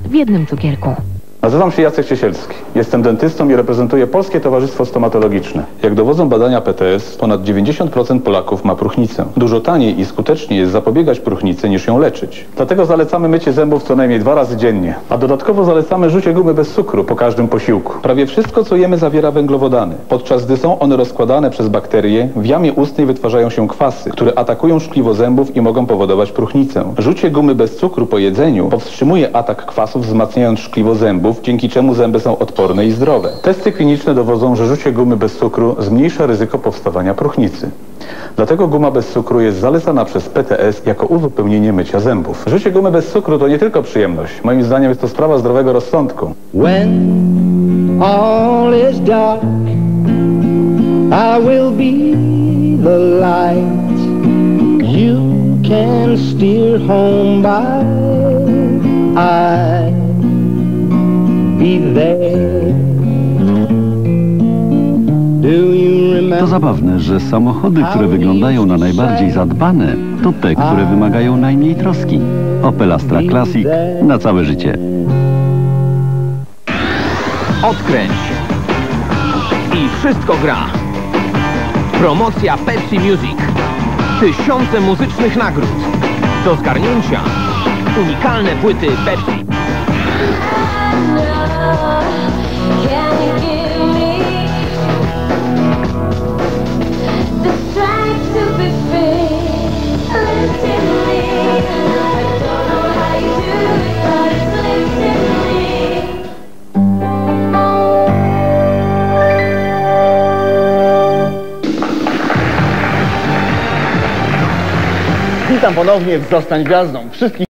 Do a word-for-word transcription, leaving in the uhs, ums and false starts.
w jednym cukierku. Nazywam się Jacek Ciesielski. Jestem dentystą i reprezentuję Polskie Towarzystwo Stomatologiczne. Jak dowodzą badania P T S, ponad dziewięćdziesiąt procent Polaków ma próchnicę. Dużo taniej i skuteczniej jest zapobiegać próchnicy niż ją leczyć. Dlatego zalecamy mycie zębów co najmniej dwa razy dziennie. A dodatkowo zalecamy rzucie gumy bez cukru po każdym posiłku. Prawie wszystko, co jemy, zawiera węglowodany. Podczas gdy są one rozkładane przez bakterie, w jamie ustnej wytwarzają się kwasy, które atakują szkliwo zębów i mogą powodować próchnicę. Rzucie gumy bez cukru po jedzeniu powstrzymuje atak kwasów, wzmacniając szkliwo zębów, dzięki czemu zęby są odporne i zdrowe. Testy kliniczne dowodzą, że rzucie gumy bez cukru zmniejsza ryzyko powstawania próchnicy. Dlatego guma bez cukru jest zalecana przez P T S jako uzupełnienie mycia zębów. Rzucie gumy bez cukru to nie tylko przyjemność. Moim zdaniem jest to sprawa zdrowego rozsądku. When all is dark, I will be the light. You can steer home by I be there. Do you remember? To zabawne, że samochody, które wyglądają na najbardziej zadbane, to te, które wymagają najmniej troski. Opel Astra Classic na całe życie. Odkręć i wszystko gra. Promocja Pepsi Music. Tysiące muzycznych nagród. Do zgarnięcia unikalne płyty Pepsi. Witam ponownie w Zostań Gwiazdą. Wszystkich